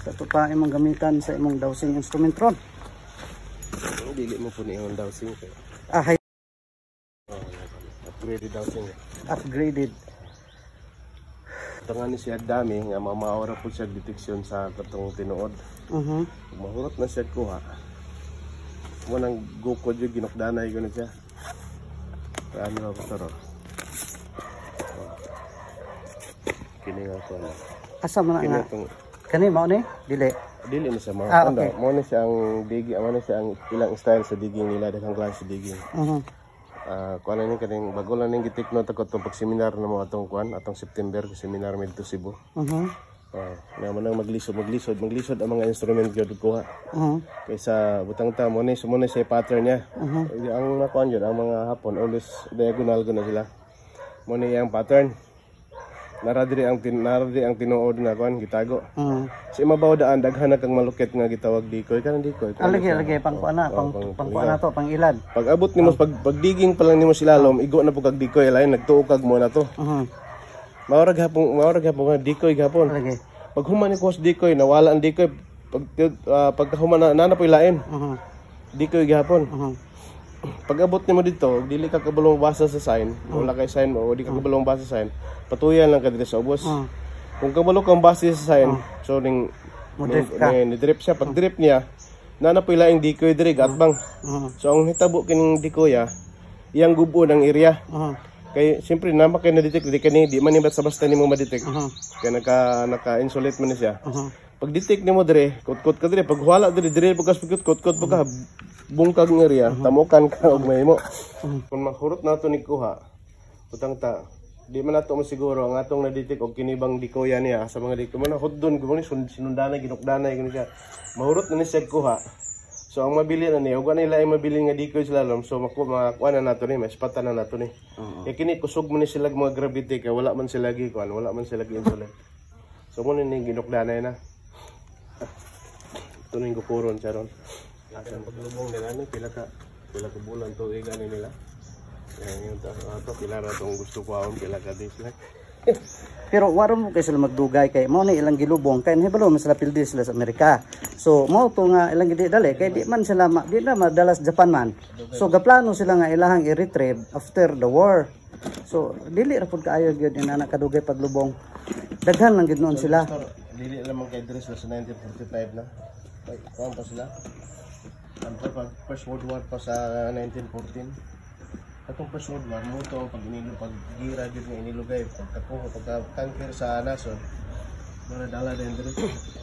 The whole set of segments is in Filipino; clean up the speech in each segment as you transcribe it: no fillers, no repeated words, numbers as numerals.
Ito pa imong gamitan sa imong dowsing instrument ron. Dili mo po ni yung dowsing. Hay. Upgraded dowsing. Upgraded. Ito nga ni siya dami nga mamaora po siya deteksyon sa katong tinuod. Mahurot na siya kuha. Mo nang gukod yung ginokdanay ko na siya. Ano ba ito ro? Kini nga ko na. Asa man nga? Kani mao ni? Dili. Dili na siya mga okay. Mo na siya ang digging, mo na siya ang ilang style sa digging nila, daghang klase sa digging. Kuan ni kaning bago lang ning gitikno ta ko tong pag-seminar na mo atong kuan, atong September ko seminar medto Cebu. Na man nang maglisod ang mga instrument gyud kuha. Kaysa butang ta mo ni sumo na siya pattern niya. Ang nakuan gyud ang mga hapon always diagonal guna sila. Mo ni ang pattern. Naradiri ang tinuod na kuan gitago. Si mabaw daan daghan kang malukit nga gitawag dikoy kanang dikoy. Lagi pang kuana, pang kuana to, pang ilad. Pag abot nimo pag digging pa lang nimo silalom, igo na po kag dikoy lain nagtuo kag mo na to. Maurag hapon nga dikoy gapon. Lagi. Pag human ni kos dikoy nawala ang dikoy pagkahuman na po ilain. Dikoy gapon. Pag abot nimo dito, dili ka kabulong basa sa sign, wala kay sign mo, di ka kabulong basa sa sign, patuyan lang ka dito sa ubos. Kung kabalo kang base sa sign, so ni drip siya, pag drip niya, nanapoy laing dikoy diri gatbang. So ang hitabo kining dikoya, iyang gubo ng area. Kay siyempre naman kay na-detect di kani di man ni basta nimo ma-detect. Kaya naka-insulate man siya. Pag detect nimo dire, kot-kot ka dire, pag wala dire bukas kot-kot ka bungkag ng area, tamukan ka og mahimo. Kung mahurot nato ni kuha, putang ta, di man nato masiguro ang atong na-detect og kinibang dikoya niya sa mga dito man hudon gumani sinundanay ginukdanay gani siya. Mahurot na ni siya kuha. So ang mabili na niya, ug nila ay mabili nga dikoy slalom, so makuha na nato ni, mas pata na nato ni. Kaya kini kusog mo ni sila mga gravity kay wala man sila gi kuan, wala man sila gi insulate. So mo ni ginukdanay na. Ito na yung gupuron siya ron. Asan paglubong nila ni pila ka bulan to igani nila. Yung ato pila ra tong gusto ko awon pila ka days lang. Pero waro mo kay sila magdugay kay mao ni ilang gilubong kay hibalo man sila pildi sila sa Amerika. So mao to nga ilang gidi dali kay di man sila di na madalas Japan man. So gaplano sila nga ilahang i-retrieve after the war. So dili ra pud kaayo gyud ina anak kadugay paglubong. Daghan lang gyud noon sila. Dili lamang kay dress sa 1945 na. Ay, pa sila. Ang first world war pa sa 1914. Atong first world war mo to pag-gira gyud nga inilugay pagka-conquer sa naso. Mga dala din diri.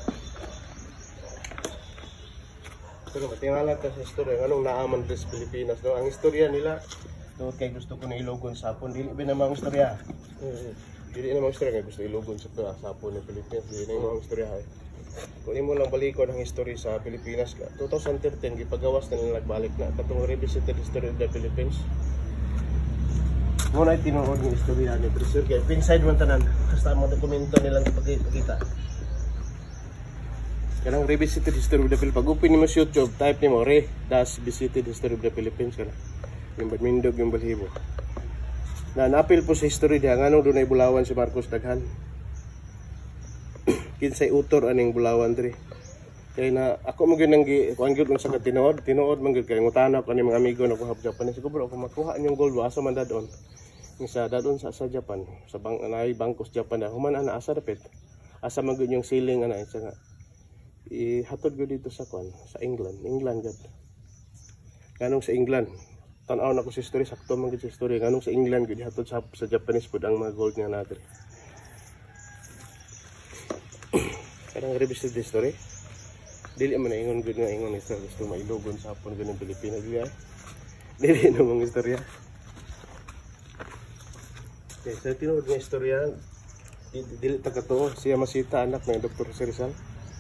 Pero matingala ta sa istorya anong naaman sa Pilipinas no. Ang istorya nila to kay gusto ko na ilogon sa Hapon dili ba namang istorya. Dili namang istorya kay gusto ilogon sa Hapon ng Pilipinas dili namang istorya. Kung mo lang balikon ang history sa Pilipinas, 2013 gipagawas na nila nagbalik na katong revisited history of the Philippines. Muna tinuod ng istorya ni President kay inside man tanan basta mga dokumento nilang ipakita. Kanang revisited history of the Philippines. Pag upin mo sa YouTube, type nimo revisited history of the Philippines kana. Yung Badmindog yung Balhibo. Na napil po sa history diha nganong dunay bulawan si Marcos daghan. Kinsay utor aning bulawan diri. Kay na ako mo gyud nang kuan gyud sa tinuod man gyud kay ngutana ko ni mga amigo na kuha Japan siguro ako makuha yung gold asa man dadon. Sa dadon sa Japan sa anay bangkos Japan na human ana asa dapit. Asa man gyud yung ceiling ana isa nga. Ihatod gyud dito sa kuan sa England gyud. Kanong sa England tan-aw na ko sa history sakto man gyud sa history kanong sa England gyud hatod sa Japanese pud ang mga gold nga natin. Karang revisited history. Dili man ingon gud nga ingon isa gusto mailogon sa Hapon ganung Pilipinas diya. Dili namang istorya. Okay, sa tinuod nga istorya dili ta katuo si Yamashita anak ng Dr. Rizal.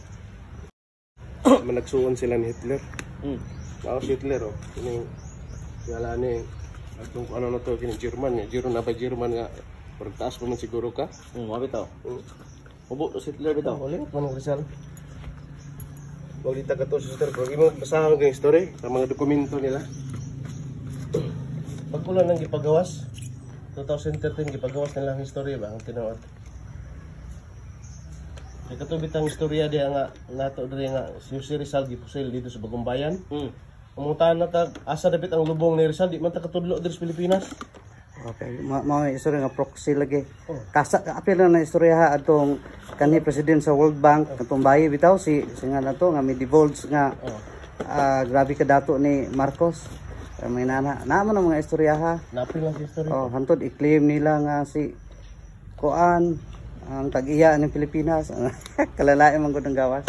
Managsuon sila ni Hitler. Mao si Hitler oh. Kini yala ni atong ano na to kini German ni German na ba German nga pertaas pa man siguro ka. Mabitaw. Ubo si Hitler bitaw. Ulit man Rizal. Wag dita ka to sa sister pero imo basahan ang history sa mga dokumento nila. Pagkulan nang gipagawas 2013 gipagawas nila ang history ba ang tinuod. Katubit ang istorya diya nga nato diri nga si Rizal gipusil dito sa Bagong Bayan. Umuntahan na ta asa dapat ang lubong ni Rizal di man ta katudlo diri sa Pilipinas. Okay, mao istorya nga proxy lagi. Kasa apil na istorya ha atong kanhi president sa World Bank katong bayi bitaw si nga nato nga may divulge nga grabe ka dato ni Marcos. May nana naman ang mga istorya ha. Napil lang si istorya. Oh, hantod i-claim nila nga si Kuan ang tag-iya ng Pilipinas. Kalalain man gud ang gawas.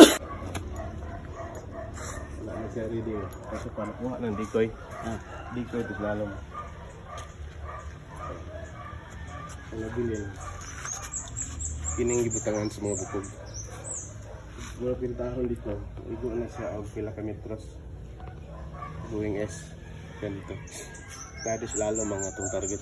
Wala na siya reading. Kasi panakuha ng dikoy. Dikoy ito slalom. Ang nabilin. Kining gibutangan sa mga bukog. Mula pintahon dito. Igo na siya og pila ka metros. Going S. Ganito. Dadi slalom mga itong target.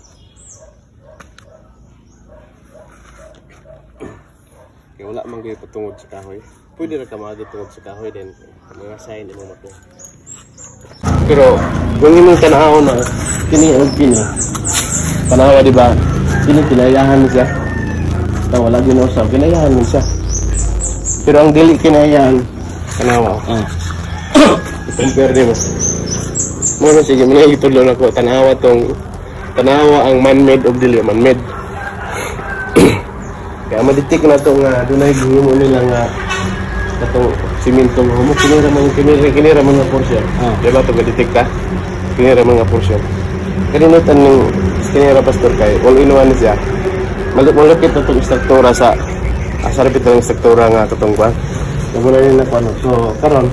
Kaya wala man kayo patungod sa kahoy. Pwede na ka magitungod sa kahoy din. Mga sign mo mo po. Pero kung imong tanaw na kini og kini. Tanawa di ba? Kini kinayahan mo siya. Tawa wala ginausap, kinayahan mo siya. Pero ang dili kinayahan tanawa. I-compare din mo. Muna sige, muna itulong ako. Tanawa ang man-made of dili man-made. Kaya madetect na ito nga, doon ay gihimo nila nga itong simintong humo, kinira man nga portion. Diba ito madetect ka? Kinira man nga portion. Kalimutan ng kinira pastor kay, all-in-one siya. Malapit na itong instruktura sa asarapit ng instruktura nga itong kwan. Naguna nila kwan. So, karon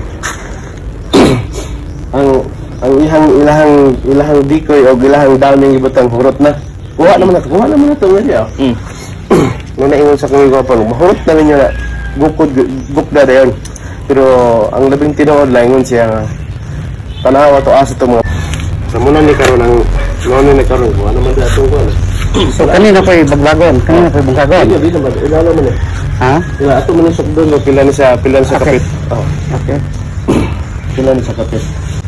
ang ilahang dikoy o ilahang daming ibutang hurot na. Kuha naman na ito nga siya. Nung naingon sa kong ikaw mahurot namin nyo na bukda na yun. Pero ang labing tinood lang ingon siya nga tanawa to asa ito mga sa muna ni karon ang muna ni karon kuha naman na itong kuha. So kanina pa baglagon, Dito ba? Ilalo man eh. Ha? Ato man yung sukdon o pila ni sa kapit. Okay. Pila ni sa kapit.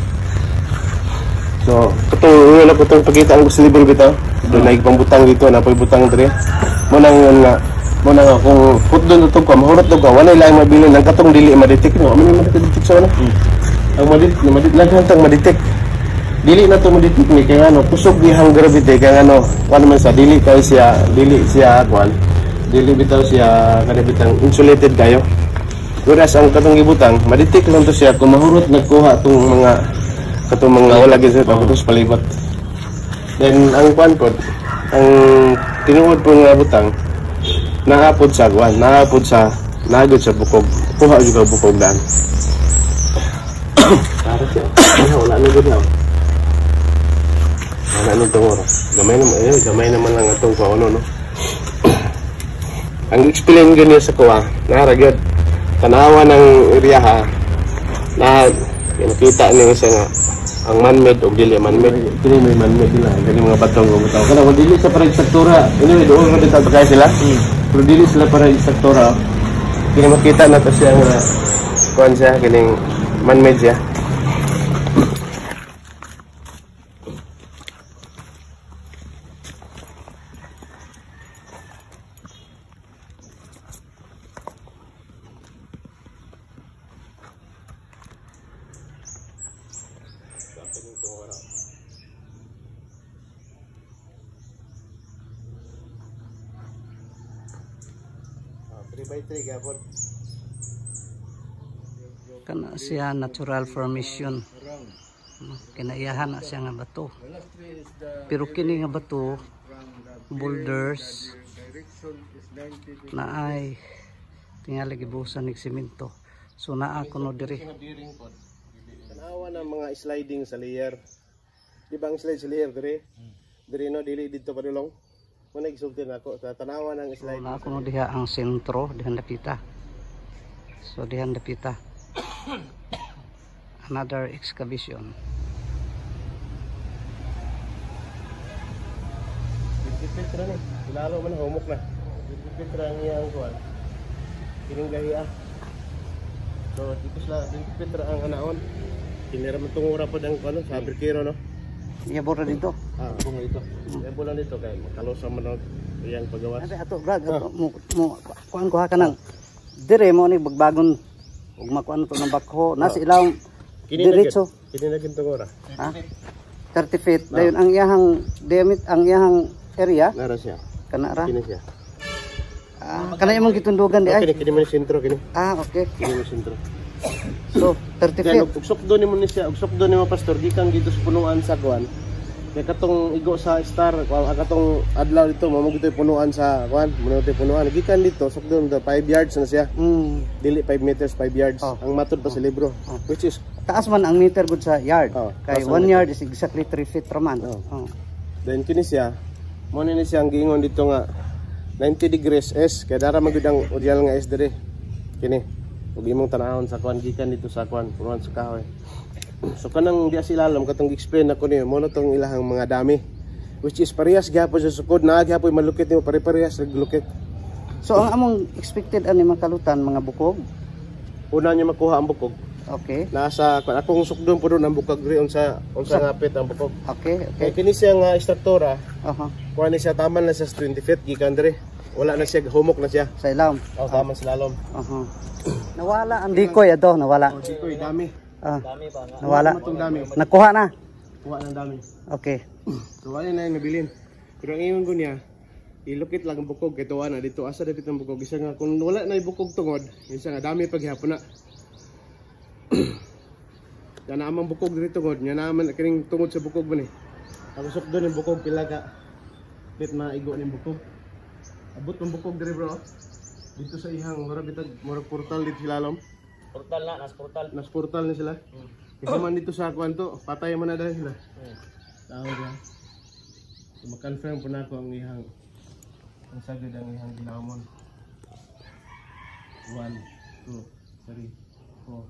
So, itong wala ko itong pagkita ang gusto libel bitaw. Doon na ipambutang dito, napoy butang dito. Muna nga, kung put doon ito ka, mahurot ito ka, wala ilang mabilin, ang katong dili madetect no? Ano yung madetect sa wala? Ang madetect. Dili na ito madetect ni, kaya ano, kusog dihang gravity, kaya ano, wala man sa, dili siya, dili bitaw siya, kanibitang insulated kayo. Whereas ang katong gibutang, madetect lang ito siya, kung mahurot nagkuha itong mga wala gisa tapos palibot. Then ang kwan ko, ang tinuod po nga butang naapod sa nagod sa bukog. Kuha juga bukog dan. Para siya. Wala na gud na. Wala na tungor. Gamay naman lang atong kuno no. Ang explain ganyan sa kuha, naragad tanawa ng area ha. Na nakita niyo siya nga ang man-made o dili man-made. Kini may man-made nila. Kani mga batong gumutaw. Kana kung dili sa para struktura, anyway doon mo dito pagkaya sila. Pero dili sila para struktura. Kini makita na to siya nga kuan siya kining man-made siya. Kana siya natural formation. Kinaiyahan na siya nga bato. Pero kini nga bato, boulders na ay tingali gibusan ng simento. So naa kuno diri. Tanawa ng mga sliding sa layer. Di ba ang slide sa layer diri? Diri no dili dito padulong. Muna isulti na ako sa tanawa ng slide. So naa kuno diha ang sentro, dihan dapita. So dihan dapita. Another excavation. Pitra ni, lalo man humok na. Pitra niya ang kuan. Kining gahiya. So tipos la, pitra ang anaon. Kinira man tungura pod ang kuan sa fabrikero no. Iyabor na dito. Bunga dito. Iyabor na dito kay kalosa man og iyang pagawas. Ato brad, ato mo kuan ko ha kanang dire mo ni bagbagon ug makuan to ng bakho nasa ilawom diretso. Kini na gintong ora. Ha? 30 feet. Dayon ang iyahang ang iyahang area Nara siya. kana ra. Kini siya. Kana imong gitundugan di ay. Kini man sentro kini. Okay. Kini man sentro. So 30 feet. Ugsok do nimo ni siya, ugsok do nimo pastor gikan dito sa punuan sa kuan. Kaya katong igo sa star, katong adlaw dito, mamugitoy punuan sa kuan, mamugitoy punuan. Gikan dito, sok doon 5 yards na siya. Dili 5 meters, 5 yards. Ang matod pa sa libro. Which is taas man ang meter gud sa yard. Kay 1 yard is exactly 3 feet raman. Then kini siya, mo ni siya ang giingon dito nga 90 degrees S, kaya dara magud ang original nga S dire. Kini. Ug imong tanahon sa kuan gikan dito sa kuan, punuan sa kahoy. So kanang di asilalam katong explain ako niyo mo na tong ilahang mga dami, which is parehas gyapon sa sukod na gyapon malukit nimo pare-parehas naglukit. So ang among expected ani makalutan mga bukog. Una niya makuha ang bukog. Okay. Nasa akong sukdon po doon ang bukog ri unsa ngapit ang bukog. Okay. Kay kini siya nga istruktura. Kuha ni siya taman na sa 20 feet gikan dire. Wala na siya humok na siya sa ilawom. Taman sa lalom. Nawala ang dikoy ato, nawala. Dikoy dami. Dami ba nga? Nawala. Dami. Nakuha na. Kuha ng dami. Okay. So wala na yung nabilin. Pero ang ingon ko niya, ilukit lang ang bukog kay tuwa na dito asa dapit ang bukog. Isa nga kung wala na yung bukog tungod, isa nga dami paghihapon na. Yan na amang bukog dito tungod, yan naman kining tungod sa bukog man eh. Tapos doon yung bukog pila ka. Bit maigo ng bukog. Abot ng bukog dire bro. Dito sa ihang murag portal dito silalom. Portal na, nas portal na sila. Kasi man dito sa kuan to, patay man na dahil sila. Tao diyan. So ma-confirm po na ako ang ihang sagad ang ihang ginamon. 1 2 3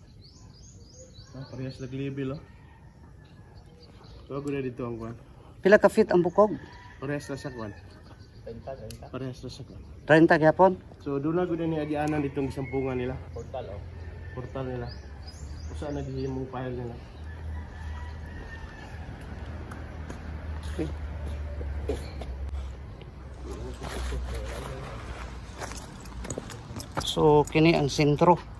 4. Parehas nag-label oh. So ako na dito ang kuan. Pila ka feet ang bukog? Parehas na sa kuan. Parehas na sa kuan. 30 gyapon. So doon na gud ni agianan ditong sampungan nila. Portal oh. Portal nila. Usa na gihimong file nila. Okay. So kini ang sentro.